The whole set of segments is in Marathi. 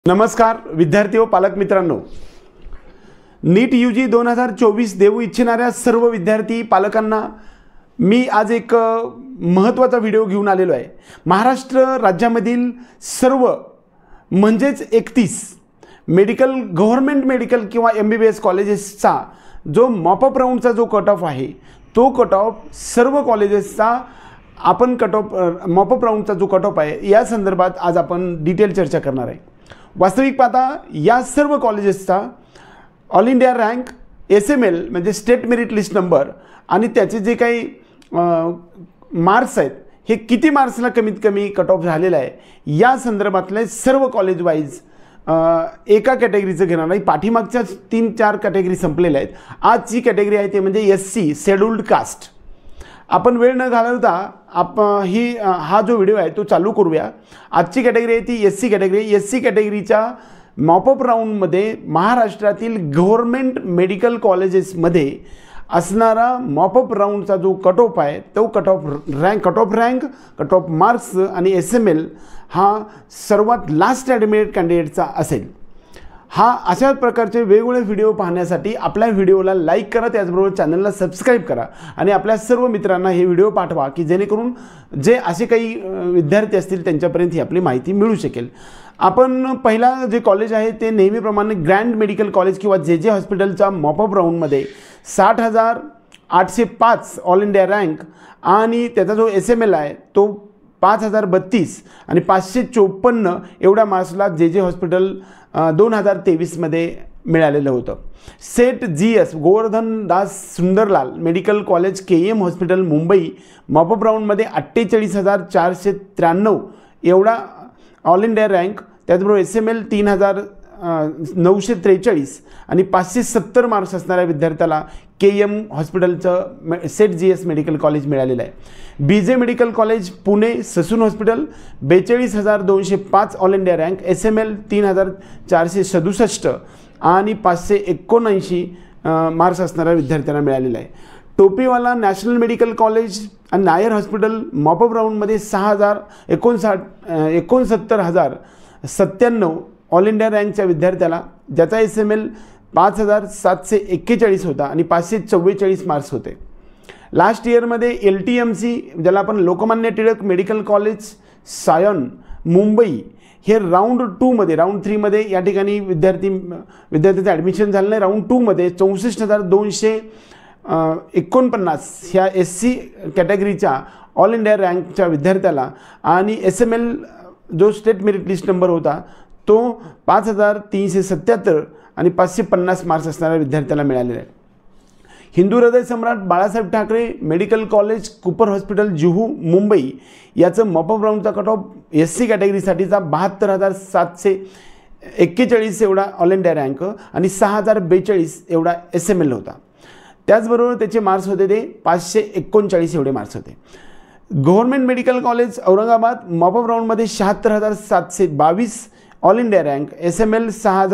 नमस्कार विद्यार्थी व पालक मित्रांनो, नीट यूजी 2024 देऊ इच्छिणाऱ्या सर्व विद्यार्थी पालकांना मी आज एक महत्त्वाचा व्हिडिओ घेऊन आलेलो आहे। महाराष्ट्र राज्यामधील सर्व म्हणजेच 31 मेडिकल गव्हर्नमेंट मेडिकल किंवा MBBS कॉलेजेसचा जो मॉपअप राऊंडचा जो कट ऑफ आहे तो कट ऑफ सर्व कॉलेजेसचा आपण कट ऑफ मॉपअप राऊंडचा जो कट ऑफ आहे या संदर्भात आज आपण डिटेल चर्चा करणार आहे। वास्तविक पाहता या सर्व कॉलेजेसचा ऑल इंडिया रँक SML म्हणजे स्टेट मेरिट लिस्ट नंबर आणि त्याचे जे काही मार्क्स आहेत हे किती मार्क्सला कमीत कमी कट ऑफ झालेला आहे या संदर्भातले सर्व कॉलेज वाईज एका कॅटेगरीचं घेणार नाही। पाठीमागच्या 3-4 कॅटेगरी संपलेल्या आहेत। आजची कॅटेगरी आहे ते म्हणजे SC शेड्यूल्ड कास्ट। आपण वेळ न घालवता हा जो व्हिडिओ आहे तो चालू करूया। आजची कॅटेगरी आहे ती SC कॅटेगरी। SC कॅटेगरीच्या मॉपअप राऊंडमध्ये महाराष्ट्रातील गव्हर्नमेंट मेडिकल कॉलेजेसमध्ये असणारा मॉपअप राऊंडचा जो कट ऑफ आहे तो कट ऑफ मार्क्स आणि SML हा सर्वात लास्ट ॲडमिटेड कॅन्डिडेटचा असेल। हा अशा प्रकारचे वेगवेगळे व्हिडिओ पाहण्यासाठी आपल्या व्हिडिओला लाईक करा, त्याचबरोबर चॅनलला सबस्क्राईब करा आणि आपल्या सर्व मित्रांना हे व्हिडिओ पाठवा की जेणेकरून जे असे काही विद्यार्थी असतील त्यांच्यापर्यंत ही आपली माहिती मिळू शकेल। आपण पहिला जे कॉलेज आहे ते नेहमीप्रमाणे ग्रँड मेडिकल कॉलेज किंवा JJ हॉस्पिटलचा मॉपअप राऊंडमध्ये 60,805 ऑल इंडिया रँक आणि त्याचा जो SML आहे तो 5,032 आणि 554 एवढ्या मार्क्सला JJ हॉस्पिटल 2023 मध्ये मिळालेलं होतं। Seth GS Gordhan Das Sundarlal medical college KM hospital Mumbai mop up राऊंडमध्ये 48,493 एवढा ऑल इंडिया रँक, त्याचबरोबर SML 3,943 आणि 570 मार्क्स असणाऱ्या विद्यार्थ्याला KM हॉस्पिटलचं सेट GS मेडिकल कॉलेज मिळालेलं आहे। BJ medical college Pune Sassoon hospital 42,205 all India rank, SML 3,467 आणि 579 मार्क्स असणाऱ्या विद्यार्थ्यांना मिळालेला आहे। टोपीवाला नॅशनल मेडिकल कॉलेज आणि नायर हॉस्पिटल मॉपअप राऊंडमध्ये 69,097 ऑल इंडिया रँकच्या विद्यार्थ्याला ज्याचा SML 5,741 होता आणि 544 मार्क्स होते। लास्ट इयरमध्ये LTMC ज्याला आपण लोकमान्य टिळक मेडिकल कॉलेज सायन मुंबई हे राऊंड 2 मध्ये राऊंड 3 मध्ये या ठिकाणी विद्यार्थ्याचं ॲडमिशन झालं नाही। राऊंड 2 मध्ये 64,249 ह्या SC कॅटेगरीच्या ऑल इंडिया रँकच्या विद्यार्थ्याला आणि SML जो स्टेट मेरिट लिस्ट नंबर होता तो 5,377 आणि 550 मार्क्स असणाऱ्या विद्यार्थ्याला मिळालेला आहे। Hindu Hriday Samrat Balasaheb Thackeray medical college Cooper hospital Juhu Mumbai याचं मॉपअप राऊंडचा कट ऑफ SC कॅटेगरीसाठीचा 72,741 एवढा ऑल इंडिया रँक आणि 6,042 एवढा SML होता। त्याचबरोबर त्याचे मार्क्स होते ते 539 एवढे मार्क्स होते। Government medical college Aurangabad mop up राऊंडमध्ये 76,722 ऑल इंडिया रँक, SML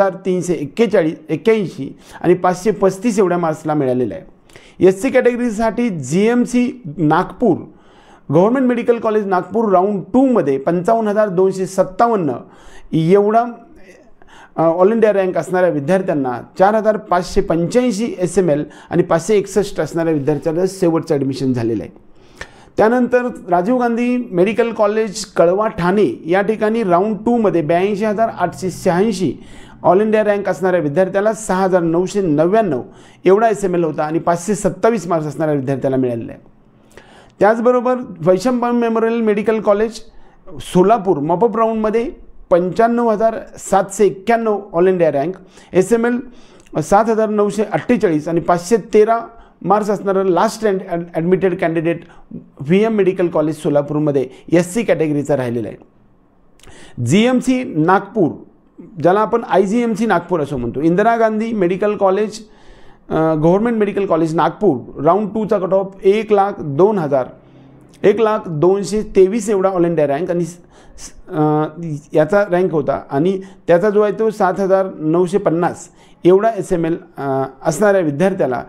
6,381 आणि 535 एवढ्या मार्क्सला मिळालेला आहे। SC कॅटेगरीसाठी GMC Nagpur government medical college Nagpur round 2 मध्ये 55,257 एवढा ऑल इंडिया रँक असणाऱ्या विद्यार्थ्यांना 4,585 SML आणि 561 असणाऱ्या विद्यार्थ्यांना शेवटचं ॲडमिशन झालेलं आहे। त्यानंतर राजीव गांधी मेडिकल कॉलेज कळवा ठाणे या ठिकाणी राऊंड 2 मध्ये 82,886 ऑल इंडिया रँक असणाऱ्या विद्यार्थ्याला 6,999 एवढा SML होता आणि 527 मार्क्स असणाऱ्या विद्यार्थ्याला मिळालेला आहे। त्याचबरोबर Vaishampayan memorial medical college Solapur mop up राऊंडमध्ये 95,791 ऑल इंडिया रँक, SML 7,948 आणि 513 मार्क्स असणारं last admitted candidate VM medical college सोलापूरमध्ये SC कॅटेगरीचा राहिलेला आहे। GMC नागपूर ज्याला आपण IGMC नागपूर असं म्हणतो, Indira Gandhi medical college government medical college Nagpur round 2चा कट ऑफ 1,02,223 एवढा ऑल इंडिया रँक आणि याचा रँक होता आणि त्याचा जो आहे तो 7,950 एवढा SML असणाऱ्या विद्यार्थ्याला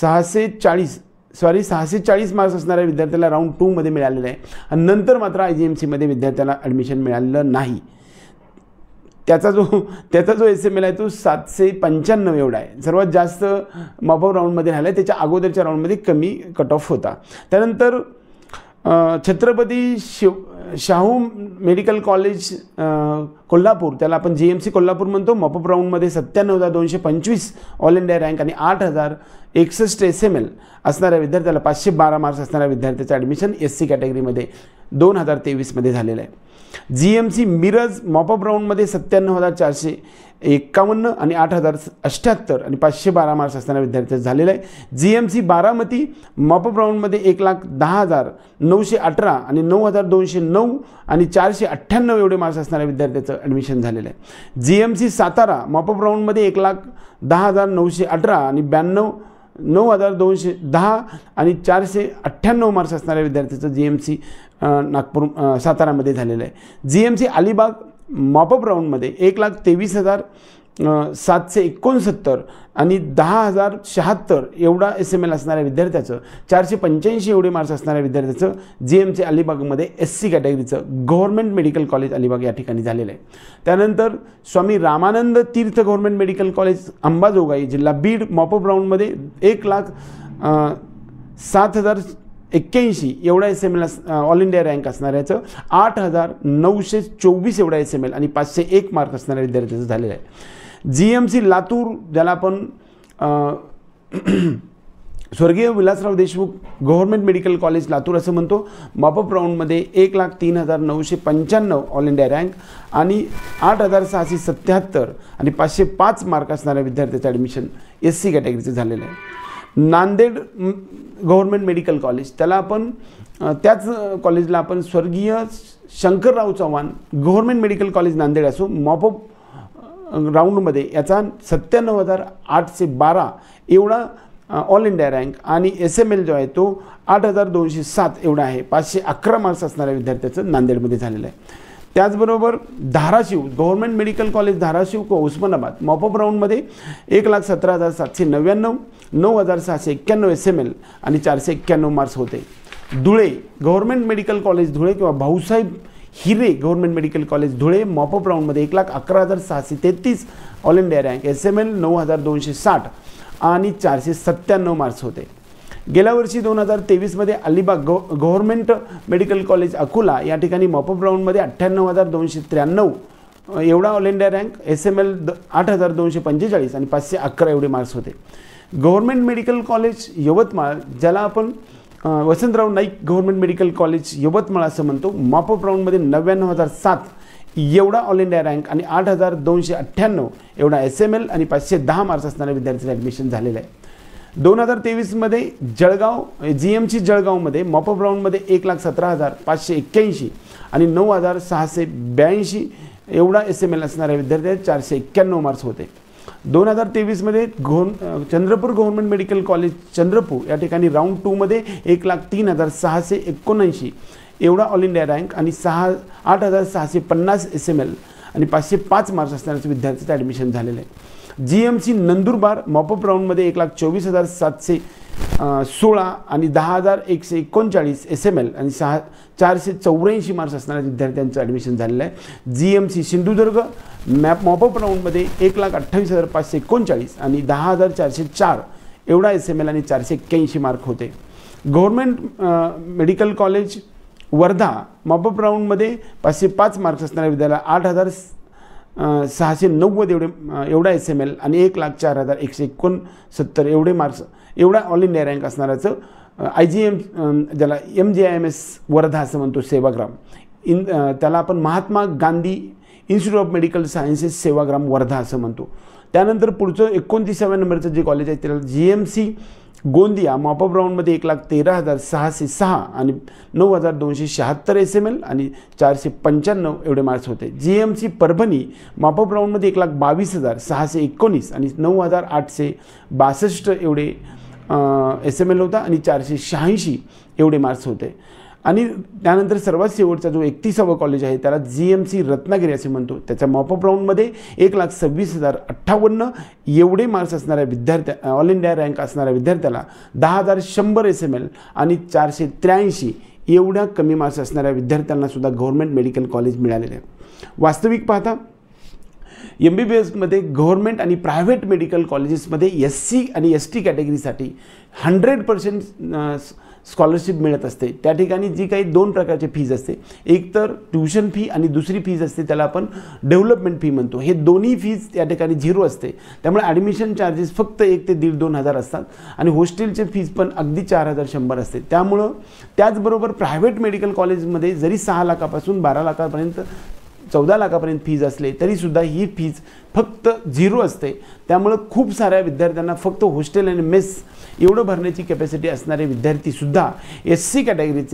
640 मार्क्स असणाऱ्या विद्यार्थ्याला राऊंड 2 मध्ये मिळालेला आहे आणि नंतर मात्र IGMC मध्ये विद्यार्थ्याला ॲडमिशन मिळालेलं नाही। त्याचा जो SML आहे तो 795 एवढा आहे. सर्वात जास्त मॉपअप राऊंडमध्ये राहिला आहे. त्याच्या अगोदरच्या राऊंडमध्ये कमी कट ऑफ होता. त्यानंतर छत्रपती शाहू मेडिकल कॉलेज कोल्हापूर, त्याला आपण GMC कोल्हापूर म्हणतो, मॉपअप राऊंडमध्ये 97,225 ऑल इंडिया रँक आणि 8,061 SML असणाऱ्या विद्यार्थ्याला 512 मार्क्स असणाऱ्या विद्यार्थ्याचं ॲडमिशन SC कॅटेगरीमध्ये 2023मध्ये झालेलं आहे. GMC मिरज मॉपअप राऊंडमध्ये 97,451 आणि 8,078 आणि 512 मार्क्स असणाऱ्या विद्यार्थ्याचं झालेलं आहे. GMC बारामती मॉपअप राऊंडमध्ये 1,10,918 आणि 9,209 आणि 498 एवढे मार्क्स असणाऱ्या विद्यार्थ्याचं ॲडमिशन झालेलं आहे. GMC सातारा मॉपअप राऊंडमध्ये 1,10,918 आणि 9,210 आणि 498 मार्क्स असणाऱ्या विद्यार्थ्याचं GMC नागपूर सातारामध्ये झालेलं आहे. GMC अलिबाग मॉपअप राऊंडमध्ये 1,23,769 आणि 10,076 एवढा SML असणाऱ्या विद्यार्थ्याचं 485 एवढे मार्क्स असणाऱ्या विद्यार्थ्याचं GMC अलिबागमध्ये SC कॅटेगरीचं गव्हर्नमेंट मेडिकल कॉलेज अलिबाग या ठिकाणी झालेलं आहे. त्यानंतर Swami Ramanand Tirth government medical college Ambajogai जिल्हा बीड मॉपअप राऊंडमध्ये 1,07,081 एवढा SML ऑल इंडिया रँक असणाऱ्याचं 8,924 एवढा SML आणि 501 मार्क असणाऱ्या विद्यार्थ्याचं झालेलं आहे. GMC लातूर, ज्याला आपण स्वर्गीय Vilasrao Deshmukh government medical college Latur असं म्हणतो, मॉपअप राऊंडमध्ये 1,03,995 ऑल इंडिया रँक आणि 8,677 आणि 505 मार्क असणाऱ्या विद्यार्थ्याचं ॲडमिशन SC कॅटेगरीचं झालेलं आहे. नांदेड गव्हर्नमेंट मेडिकल कॉलेज, त्याला आपण त्याच कॉलेजला आपण स्वर्गीय Shankarrao Chavan government medical college Nanded असो, मॉपअप राऊंडमध्ये याचा 97,812 एवढा ऑल इंडिया रँक आणि SML जो आहे तो 8,207 एवढा आहे. 511 मार्क्स असणाऱ्या विद्यार्थ्याचं नांदेडमध्ये झालेलं आहे. त्याचबरोबर Dharashiv government medical college Dharashiv को उस्मानाबाद मॉपअप राऊंडमध्ये 1,17,799 9,691 SML आणि 491 मार्क्स होते. Dhule government medical college Dhule किंवा Bhausaheb Hire government medical college Dhule mop up राऊंडमध्ये 1,11,633 ऑल इंडिया रँक, SML 9,260 आणि 497 मार्क्स होते. गेल्या वर्षी 2023मध्ये Alibag government medical college Akola या ठिकाणी मॉपअप राऊंडमध्ये 98,293 एवढा ऑल इंडिया रँक, SML 8,245 आणि 511 एवढे मार्क्स होते. गव्हर्नमेंट मेडिकल कॉलेज यवतमाळ, ज्याला आपण Vasantrao Naik government medical college Yavatmal असं म्हणतो, मॉपअप राऊंडमध्ये 99,007 एवढा ऑल इंडिया रँक आणि 8,298 एवढा SML आणि 510 मार्क्स असणाऱ्या विद्यार्थ्यांचं ॲडमिशन झालेलं आहे. 2023मध्ये जळगाव GMC जळगावमध्ये मॉपअप राऊंडमध्ये 1,17,581 आणि 9,682 एवढा SML असणाऱ्या विद्यार्थ्यांचे 491 मार्क्स होते. 2023मध्ये Chandrapur government medical college Chandrapur या ठिकाणी राऊंड 2मध्ये 1,03,679 एवढा ऑल इंडिया रँक आणि 8,650 SML आणि 505 मार्क्स असणाऱ्या विद्यार्थ्यांचं ॲडमिशन झालेलं आहे. GMC नंदुरबार मॉपअप राऊंडमध्ये 1,24,716 आणि 10,139 SML आणि 484 मार्क्स असणाऱ्या विद्यार्थ्यांचं ॲडमिशन झालेलं आहे. GMC सिंधुदुर्ग मॉपअप राऊंडमध्ये 1,28,539 आणि 10,404 एवढा SML आणि 481 मार्क होते. Government medical college Wardha mop up राऊंडमध्ये 505 मार्क्स असणाऱ्या विद्यार्थ्याला 8,690 एवढा SML आणि 1,04,169 एवढे मार्क्स एवढा ऑल इंडिया रँक असणाऱ्याचं IGM ज्याला MJIMS वर्धा असं म्हणतो सेवाग्राम त्याला आपण Mahatma Gandhi institute of medical sciences Sevagram Wardha असं म्हणतो. त्यानंतर पुढचं 29व्या नंबरचं जे कॉलेज आहे त्याला GMC गोंदिया मॉपअप राऊंडमध्ये 1,13,606 आणि 9,276 SML आणि 495 एवढे मार्क्स होते. GMC परभणी मॉपअप राऊंडमध्ये 1,22,619 आणि 9,862 एवढे SML होता आणि 486 एवढे मार्क्स होते. आणि त्यानंतर सर्वात शेवटचा जो 31वा कॉलेज आहे त्याला GMC रत्नागिरी असे म्हणतो, त्याच्या मॉपअप राऊंडमध्ये 1,26,058 एवढे मार्क्स असणाऱ्या ऑल इंडिया रँक असणाऱ्या विद्यार्थ्याला 10,100 SML आणि 483 एवढ्या कमी मार्क्स असणाऱ्या विद्यार्थ्यांना सुद्धा गव्हर्नमेंट मेडिकल कॉलेज मिळालेले आहे. वास्तविक पाहता MBBSमध्ये गव्हर्नमेंट आणि प्रायव्हेट मेडिकल कॉलेजेसमध्ये SC आणि ST कॅटेगरीसाठी 100% स्कॉलरशिप मिळत असते। त्या ठिकाणी जी काही दोन प्रकारचे फीज असते, एक तर ट्यूशन फी आणि दुसरी फीज असते त्याला आपण डेव्हलपमेंट फी म्हणतो। हे दोन्ही फीज त्या ठिकाणी 0 असते, त्यामुळे ॲडमिशन चार्जेस फक्त 1 ते 1,500-2,000 असतात आणि हॉस्टेलचे फीज पण अगदी 4,100 असते। त्यामुळं त्याचबरोबर प्रायव्हेट मेडिकल कॉलेजमध्ये जरी 6 लाखापासून 12 लाखापर्यंत 14 लाखापर्यंत फीज असले तरीसुद्धा ही फीज फक्त 0 असते। त्यामुळे खूप साऱ्या विद्यार्थ्यांना फक्त हॉस्टेल आणि मेस एवढं भरण्याची कॅपॅसिटी असणारे विद्यार्थीसुद्धा SC कॅटेगरीचे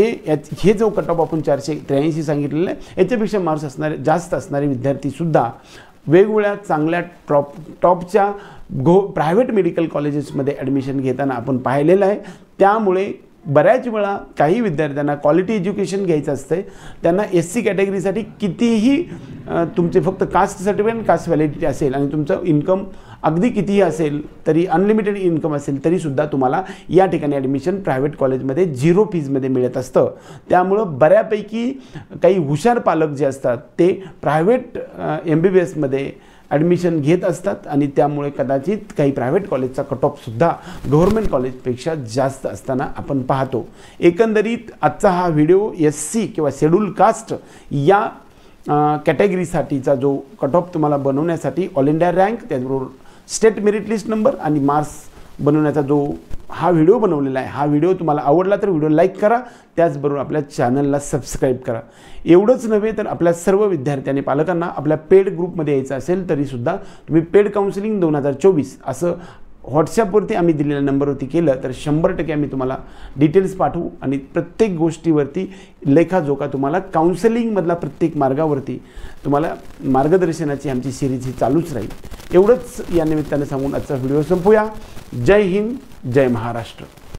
हे जो कट ऑफ आपण 483 सांगितलेलं आहे याच्यापेक्षा मार्क्स असणारे जास्त असणारे विद्यार्थीसुद्धा वेगवेगळ्या चांगल्या टॉपच्या प्रायव्हेट मेडिकल कॉलेजेसमध्ये ॲडमिशन घेताना आपण पाहिलेलं आहे। त्यामुळे बऱ्याच वेळा काही विद्यार्थ्यांना क्वालिटी एज्युकेशन घ्यायचं असते, त्यांना SC कॅटेगरीसाठी कितीही तुमचे फक्त कास्ट सर्टिफिकेट आणि कास्ट व्हॅलिडिटी असेल आणि तुमचं इन्कम अगदी कितीही असेल तरी अनलिमिटेड इन्कम असेल तरीसुद्धा तुम्हाला या ठिकाणी ॲडमिशन प्रायव्हेट कॉलेजमध्ये 0 फीजमध्ये मिळत असतं। त्यामुळं बऱ्यापैकी काही हुशार पालक जे असतात ते प्रायव्हेट MBBSमध्ये ॲडमिशन घेत असतात आणि त्यामुळे कदाचित काही प्रायव्हेट कॉलेजचा कट ऑफसुद्धा गव्हर्नमेंट कॉलेजपेक्षा जास्त असताना आपण पाहतो। एकंदरीत आजचा हा व्हिडिओ SC किंवा शेड्यूल कास्ट या कॅटेगरीसाठीचा जो कट ऑफ तुम्हाला बनवण्यासाठी ऑल इंडिया रँक, त्याचबरोबर स्टेट मेरिट लिस्ट नंबर आणि मार्क्स बनवण्याचा जो हा व्हिडिओ बनवलेला आहे, हा व्हिडिओ तुम्हाला आवडला तर व्हिडिओ लाईक करा, त्याचबरोबर आपल्या चॅनलला सबस्क्राईब करा। एवढंच नव्हे तर आपल्या सर्व विद्यार्थ्यांनी पालकांना आपल्या पेड ग्रुपमध्ये यायचं असेल तरीसुद्धा तुम्ही पेड काउन्सिलिंग 2024 असं व्हॉट्सॲपवरती आम्ही दिलेल्या नंबरवरती केलं तर 100% आम्ही तुम्हाला डिटेल्स पाठवू आणि प्रत्येक गोष्टीवरती लेखाजोखा तुम्हाला काउन्सिलिंगमधला प्रत्येक मार्गावरती तुम्हाला मार्गदर्शनाची आमची सिरीज ही चालूच राहील। एवढंच या निमित्ताने सांगून आजचा व्हिडिओ संपूया। जय हिंद, जय महाराष्ट्र।